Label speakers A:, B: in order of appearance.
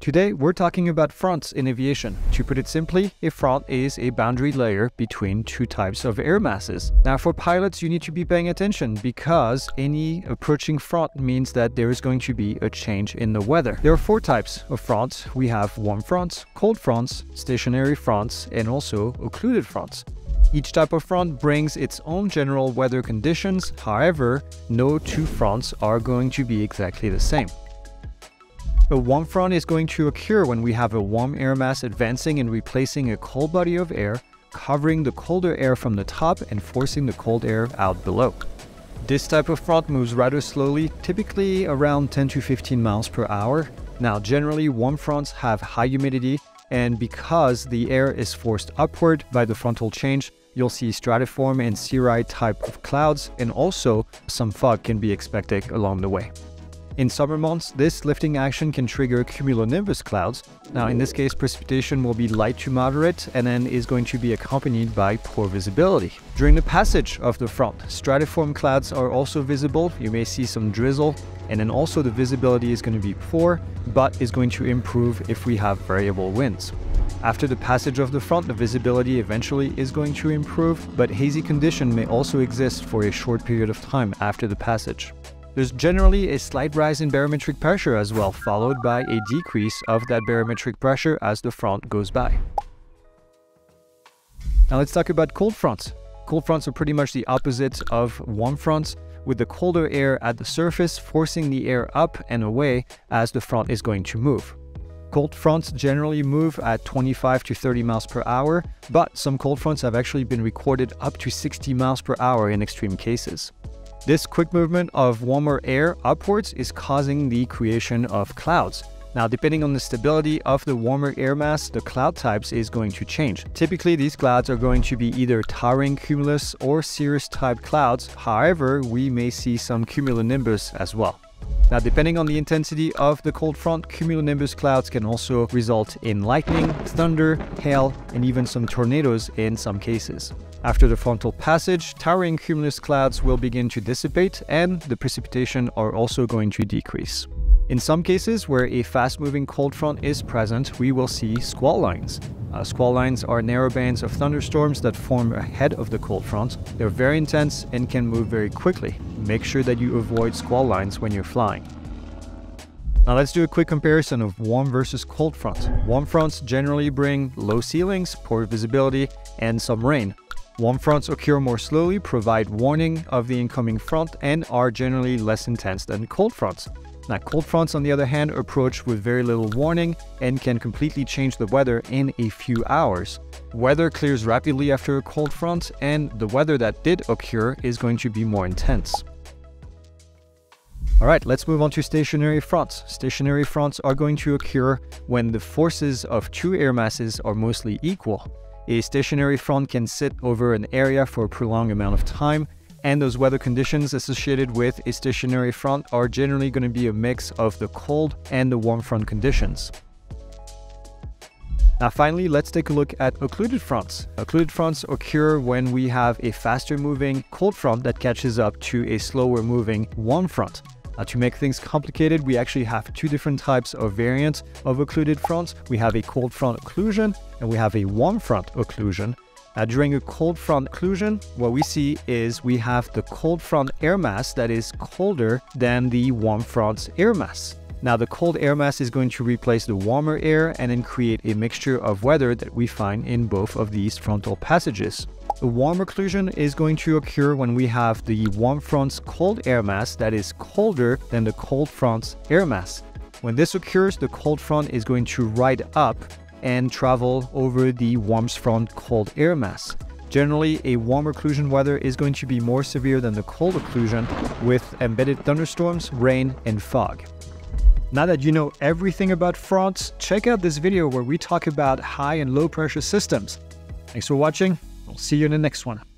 A: Today, we're talking about fronts in aviation. To put it simply, a front is a boundary layer between two types of air masses. Now, for pilots, you need to be paying attention because any approaching front means that there is going to be a change in the weather. There are four types of fronts. We have warm fronts, cold fronts, stationary fronts, and also occluded fronts. Each type of front brings its own general weather conditions. However, no two fronts are going to be exactly the same. A warm front is going to occur when we have a warm air mass advancing and replacing a cold body of air, covering the colder air from the top and forcing the cold air out below. This type of front moves rather slowly, typically around 10 to 15 miles per hour. Now, generally, warm fronts have high humidity, and because the air is forced upward by the frontal change, you'll see stratiform and cirri type of clouds, and also some fog can be expected along the way. In summer months, this lifting action can trigger cumulonimbus clouds. Now, in this case, precipitation will be light to moderate and then is going to be accompanied by poor visibility. During the passage of the front, stratiform clouds are also visible. You may see some drizzle, and then also the visibility is going to be poor, but is going to improve if we have variable winds. After the passage of the front, the visibility eventually is going to improve, but hazy condition may also exist for a short period of time after the passage. There's generally a slight rise in barometric pressure as well, followed by a decrease of that barometric pressure as the front goes by. Now let's talk about cold fronts. Cold fronts are pretty much the opposite of warm fronts, with the colder air at the surface forcing the air up and away as the front is going to move. Cold fronts generally move at 25 to 30 miles per hour, but some cold fronts have actually been recorded up to 60 miles per hour in extreme cases. This quick movement of warmer air upwards is causing the creation of clouds. Now, depending on the stability of the warmer air mass, the cloud types is going to change. Typically, these clouds are going to be either towering cumulus or cirrus type clouds. However, we may see some cumulonimbus as well. Now, depending on the intensity of the cold front, cumulonimbus clouds can also result in lightning, thunder, hail, and even some tornadoes in some cases. After the frontal passage, towering cumulus clouds will begin to dissipate and the precipitation are also going to decrease. In some cases where a fast-moving cold front is present, we will see squall lines. Squall lines are narrow bands of thunderstorms that form ahead of the cold front. They're very intense and can move very quickly. Make sure that you avoid squall lines when you're flying. Now let's do a quick comparison of warm versus cold fronts. Warm fronts generally bring low ceilings, poor visibility, and some rain. Warm fronts occur more slowly, provide warning of the incoming front, and are generally less intense than cold fronts. Now, cold fronts, on the other hand, approach with very little warning and can completely change the weather in a few hours. Weather clears rapidly after a cold front, and the weather that did occur is going to be more intense. All right, let's move on to stationary fronts. Stationary fronts are going to occur when the forces of two air masses are mostly equal. A stationary front can sit over an area for a prolonged amount of time, and those weather conditions associated with a stationary front are generally going to be a mix of the cold and the warm front conditions. Now finally, let's take a look at occluded fronts. Occluded fronts occur when we have a faster moving cold front that catches up to a slower moving warm front. To make things complicated, we actually have two different types of variants of occluded fronts. We have a cold front occlusion and we have a warm front occlusion. During a cold front occlusion, what we see is we have the cold front air mass that is colder than the warm front's air mass. Now, the cold air mass is going to replace the warmer air and then create a mixture of weather that we find in both of these frontal passages. The warm occlusion is going to occur when we have the warm front's cold air mass that is colder than the cold front's air mass. When this occurs, the cold front is going to ride up and travel over the warm front cold air mass. Generally, a warm occlusion weather is going to be more severe than the cold occlusion, with embedded thunderstorms, rain, and fog. Now that you know everything about fronts, check out this video where we talk about high and low pressure systems. Thanks for watching. We'll see you in the next one.